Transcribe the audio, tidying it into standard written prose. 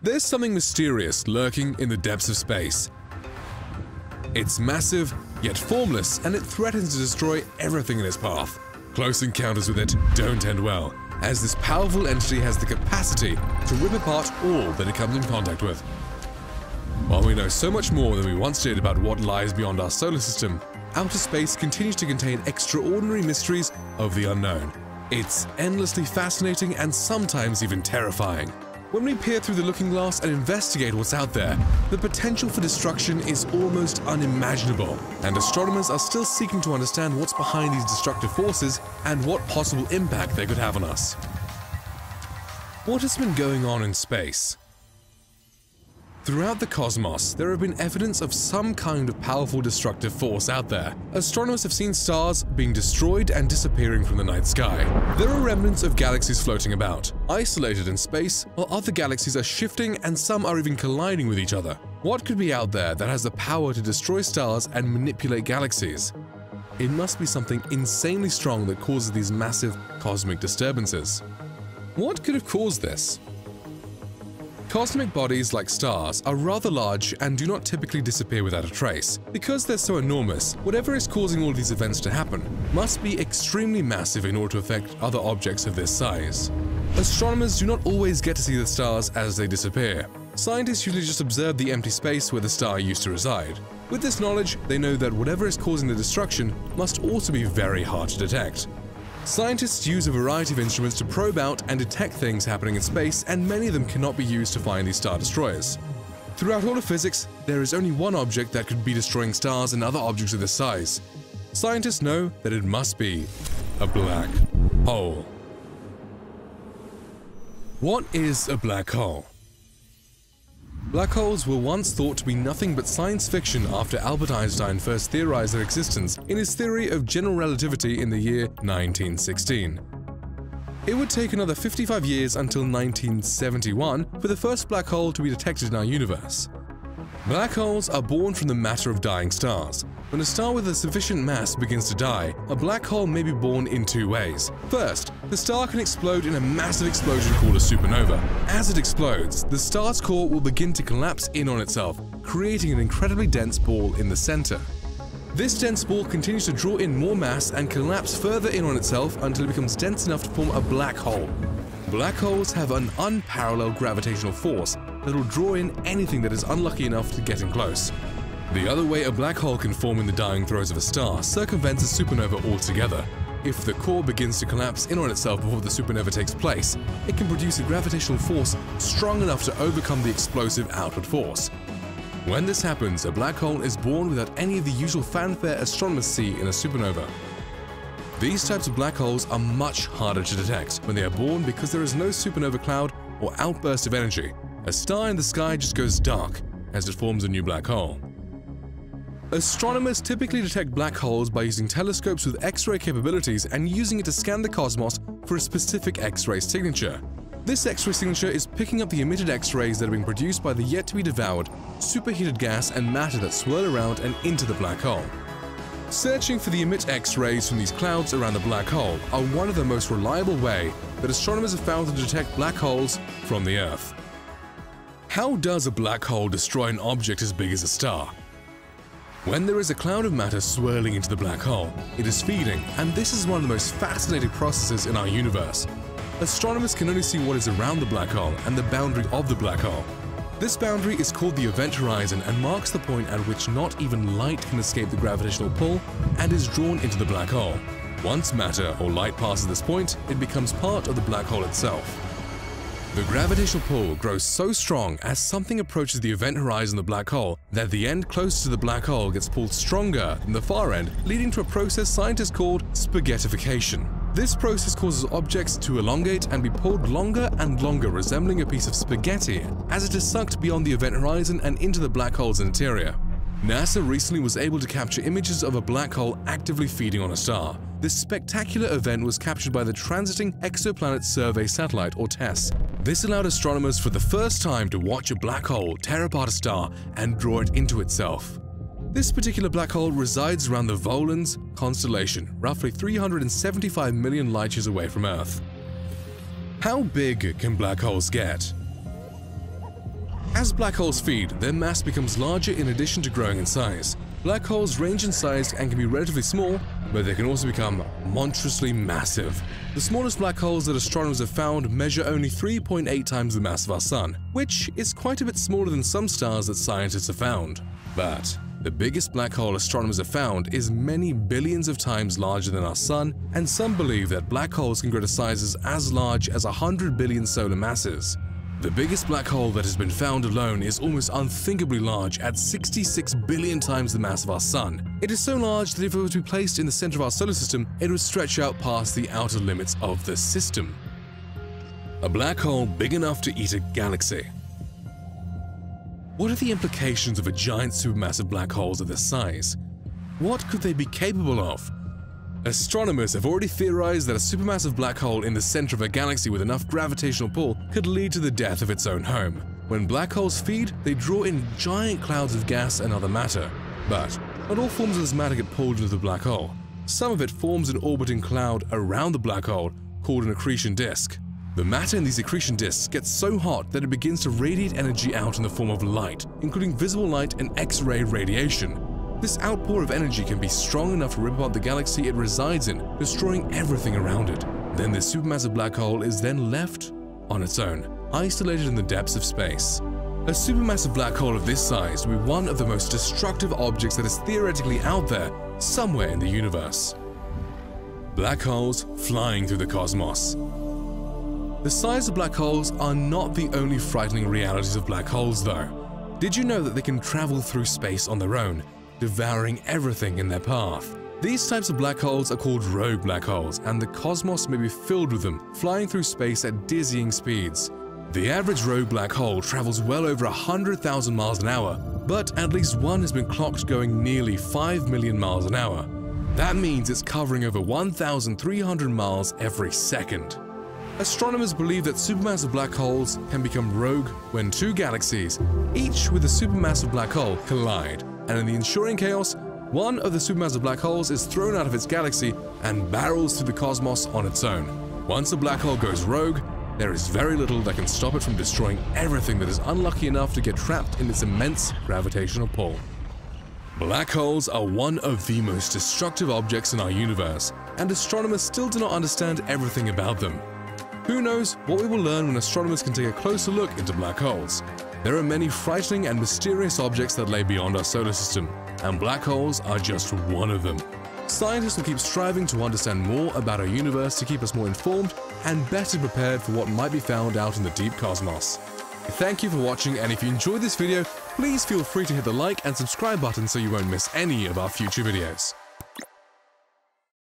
There's something mysterious lurking in the depths of space. It's massive, yet formless, and it threatens to destroy everything in its path. Close encounters with it don't end well, as this powerful entity has the capacity to rip apart all that it comes in contact with. While we know so much more than we once did about what lies beyond our solar system, outer space continues to contain extraordinary mysteries of the unknown. It's endlessly fascinating and sometimes even terrifying. When we peer through the looking glass and investigate what's out there, the potential for destruction is almost unimaginable, and astronomers are still seeking to understand what's behind these destructive forces and what possible impact they could have on us. What has been going on in space? Throughout the cosmos, there have been evidence of some kind of powerful destructive force out there. Astronomers have seen stars being destroyed and disappearing from the night sky. There are remnants of galaxies floating about, isolated in space, while other galaxies are shifting and some are even colliding with each other. What could be out there that has the power to destroy stars and manipulate galaxies? It must be something insanely strong that causes these massive cosmic disturbances. What could have caused this? Cosmic bodies like stars are rather large and do not typically disappear without a trace. Because they're so enormous, whatever is causing all these events to happen must be extremely massive in order to affect other objects of this size. Astronomers do not always get to see the stars as they disappear. Scientists usually just observe the empty space where the star used to reside. With this knowledge, they know that whatever is causing the destruction must also be very hard to detect. Scientists use a variety of instruments to probe out and detect things happening in space, and many of them cannot be used to find these star destroyers. Throughout all of physics, there is only one object that could be destroying stars and other objects of this size. Scientists know that it must be a black hole. What is a black hole? Black holes were once thought to be nothing but science fiction after Albert Einstein first theorized their existence in his theory of general relativity in the year 1916. It would take another 55 years until 1971 for the first black hole to be detected in our universe. Black holes are born from the matter of dying stars. When a star with a sufficient mass begins to die, a black hole may be born in two ways. First, the star can explode in a massive explosion called a supernova. As it explodes, the star's core will begin to collapse in on itself, creating an incredibly dense ball in the center. This dense ball continues to draw in more mass and collapse further in on itself until it becomes dense enough to form a black hole. Black holes have an unparalleled gravitational force that will draw in anything that is unlucky enough to get in close. The other way a black hole can form in the dying throes of a star circumvents a supernova altogether. If the core begins to collapse in on itself before the supernova takes place, it can produce a gravitational force strong enough to overcome the explosive outward force. When this happens, a black hole is born without any of the usual fanfare astronomers see in a supernova. These types of black holes are much harder to detect when they are born because there is no supernova cloud or outburst of energy. A star in the sky just goes dark as it forms a new black hole. Astronomers typically detect black holes by using telescopes with X-ray capabilities and using it to scan the cosmos for a specific X-ray signature. This X-ray signature is picking up the emitted X-rays that are being produced by the yet-to-be-devoured, superheated gas and matter that swirl around and into the black hole. Searching for the emit X-rays from these clouds around the black hole are one of the most reliable ways that astronomers have found to detect black holes from the Earth. How does a black hole destroy an object as big as a star? When there is a cloud of matter swirling into the black hole, it is feeding, and this is one of the most fascinating processes in our universe. Astronomers can only see what is around the black hole and the boundary of the black hole. This boundary is called the event horizon and marks the point at which not even light can escape the gravitational pull and is drawn into the black hole. Once matter or light passes this point, it becomes part of the black hole itself. The gravitational pull grows so strong as something approaches the event horizon of the black hole that the end closest to the black hole gets pulled stronger than the far end, leading to a process scientists called spaghettification. This process causes objects to elongate and be pulled longer and longer, resembling a piece of spaghetti as it is sucked beyond the event horizon and into the black hole's interior. NASA recently was able to capture images of a black hole actively feeding on a star. This spectacular event was captured by the Transiting Exoplanet Survey Satellite, or TESS. This allowed astronomers for the first time to watch a black hole tear apart a star and draw it into itself. This particular black hole resides around the Volans constellation, roughly 375 million light-years away from Earth. How big can black holes get? As black holes feed, their mass becomes larger in addition to growing in size. Black holes range in size and can be relatively small, but they can also become monstrously massive. The smallest black holes that astronomers have found measure only 3.8 times the mass of our Sun, which is quite a bit smaller than some stars that scientists have found. But the biggest black hole astronomers have found is many billions of times larger than our Sun, and some believe that black holes can grow to sizes as large as 100 billion solar masses. The biggest black hole that has been found alone is almost unthinkably large at 66 billion times the mass of our Sun. It is so large that if it were to be placed in the center of our solar system, it would stretch out past the outer limits of the system. A black hole big enough to eat a galaxy. What are the implications of a giant supermassive black hole of this size? What could they be capable of? Astronomers have already theorized that a supermassive black hole in the center of a galaxy with enough gravitational pull could lead to the death of its own home. When black holes feed, they draw in giant clouds of gas and other matter. But not all forms of this matter get pulled into the black hole. Some of it forms an orbiting cloud around the black hole called an accretion disk. The matter in these accretion disks gets so hot that it begins to radiate energy out in the form of light, including visible light and X-ray radiation. This outpour of energy can be strong enough to rip apart the galaxy it resides in, destroying everything around it. Then this supermassive black hole is then left on its own, isolated in the depths of space. A supermassive black hole of this size will be one of the most destructive objects that is theoretically out there somewhere in the universe. Black holes flying through the cosmos. The size of black holes are not the only frightening realities of black holes, though. Did you know that they can travel through space on their own, devouring everything in their path? These types of black holes are called rogue black holes, and the cosmos may be filled with them, flying through space at dizzying speeds. The average rogue black hole travels well over 100,000 miles an hour, but at least one has been clocked going nearly 5 million miles an hour. That means it's covering over 1,300 miles every second. Astronomers believe that supermassive black holes can become rogue when two galaxies, each with a supermassive black hole, collide, and in the ensuing chaos, one of the supermassive black holes is thrown out of its galaxy and barrels through the cosmos on its own. Once a black hole goes rogue, there is very little that can stop it from destroying everything that is unlucky enough to get trapped in its immense gravitational pull. Black holes are one of the most destructive objects in our universe, and astronomers still do not understand everything about them. Who knows what we will learn when astronomers can take a closer look into black holes. There are many frightening and mysterious objects that lay beyond our solar system, and black holes are just one of them. Scientists will keep striving to understand more about our universe to keep us more informed and better prepared for what might be found out in the deep cosmos. Thank you for watching, and if you enjoyed this video, please feel free to hit the like and subscribe button so you won't miss any of our future videos.